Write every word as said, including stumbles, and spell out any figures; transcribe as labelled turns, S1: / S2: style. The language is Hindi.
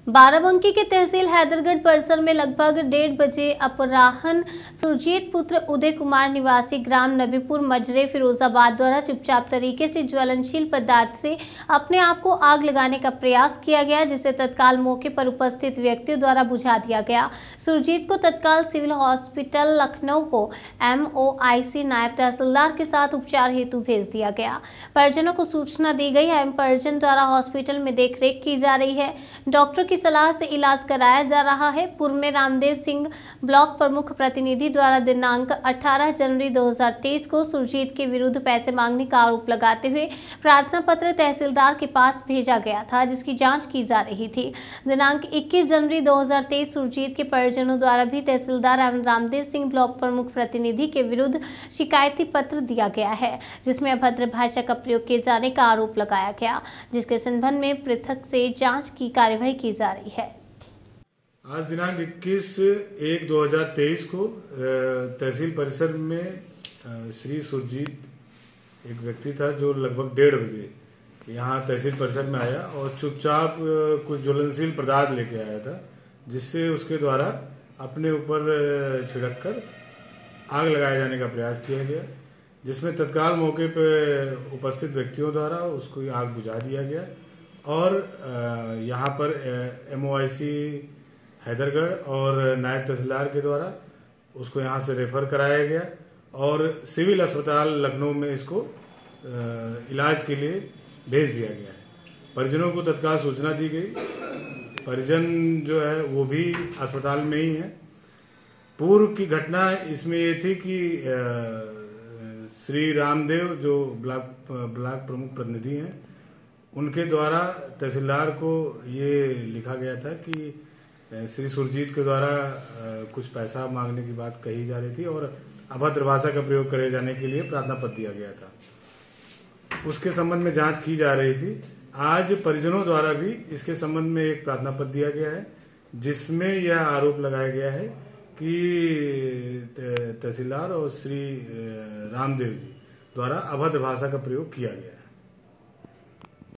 S1: बाराबंकी के तहसील हैदरगढ़ परिसर में लगभग डेढ़ बजे अपराह्न सुरजीत पुत्र उदय कुमार निवासी ग्राम नबीपुर मजरे फिरोजाबाद द्वारा चुपचाप तरीके से ज्वलनशील पदार्थ से अपने आप को आग लगाने का प्रयास किया गया, जिसे तत्काल मौके पर उपस्थित व्यक्तियों द्वारा बुझा दिया गया। सुरजीत को तत्काल सिविल हॉस्पिटल लखनऊ को एम ओ आई सी नायब तहसीलदार के साथ उपचार हेतु भेज दिया गया। परिजनों को सूचना दी गई एवं परिजन द्वारा हॉस्पिटल में देखरेख की जा रही है। डॉक्टर की सलाह से इलाज कराया जा रहा है। पूर्व में रामदेव सिंह ब्लॉक प्रमुख प्रतिनिधि द्वारा दिनांक अठारह जनवरी दो हज़ार तेईस को सुरजीत के विरुद्ध पैसे मांगने का आरोप लगाते हुए प्रार्थना पत्र तहसीलदार के पास भेजा गया था, जिसकी जांच की जा रही थी। दिनांक इक्कीस जनवरी दो हज़ार तेईस सुरजीत के परिजनों द्वारा भी तहसीलदार एवं रामदेव सिंह ब्लॉक प्रमुख प्रतिनिधि के विरुद्ध शिकायती पत्र दिया गया है, जिसमें अभद्र भाषा का प्रयोग किए जाने का आरोप लगाया गया, जिसके संबंध में पृथक से जांच की कार्यवाही की जा रही है।
S2: आज दिनांक इक्कीस एक दो हज़ार तेईस को तहसील परिसर में श्री सुरजीत एक व्यक्ति था जो लगभग डेढ़ बजे यहाँ तहसील परिसर में आया और चुपचाप कुछ ज्वलनशील पदार्थ लेके आया था, जिससे उसके द्वारा अपने ऊपर छिड़क कर आग लगाए जाने का प्रयास किया गया, जिसमें तत्काल मौके पर उपस्थित व्यक्तियों द्वारा उसको आग बुझा दिया गया और यहाँ पर एम ओ आई सी हैदरगढ़ और नायब तहसीलदार के द्वारा उसको यहाँ से रेफर कराया गया और सिविल अस्पताल लखनऊ में इसको इलाज के लिए भेज दिया गया है। परिजनों को तत्काल सूचना दी गई। परिजन जो है वो भी अस्पताल में ही है। पूर्व की घटना इसमें ये थी कि श्री रामदेव जो ब्लॉक ब्लॉक प्रमुख प्रतिनिधि हैं, उनके द्वारा तहसीलदार को ये लिखा गया था कि श्री सुरजीत के द्वारा कुछ पैसा मांगने की बात कही जा रही थी और अभद्र भाषा का प्रयोग करे जाने के लिए प्रार्थना पत्र दिया गया था। उसके संबंध में जांच की जा रही थी। आज परिजनों द्वारा भी इसके संबंध में एक प्रार्थना पत्र दिया गया है, जिसमें यह आरोप लगाया गया है कि तहसीलदार और श्री रामदेव जी द्वारा अभद्र भाषा का प्रयोग किया गया है।